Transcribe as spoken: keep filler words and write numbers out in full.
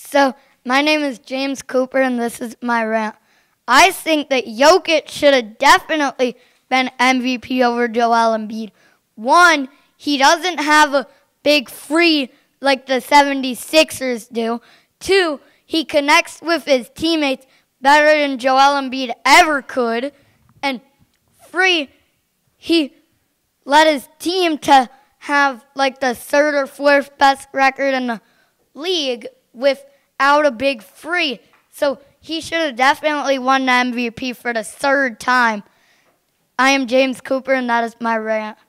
So, my name is James Cooper, and this is my rant. I think that Jokic should have definitely been M V P over Joel Embiid. One, he doesn't have a big free like the seventy-sixers do. Two, he connects with his teammates better than Joel Embiid ever could. And three, he led his team to have like the third or fourth best record in the league without a big free. So he should have definitely won the M V P for the third time. I am James Cooper, and that is my rant.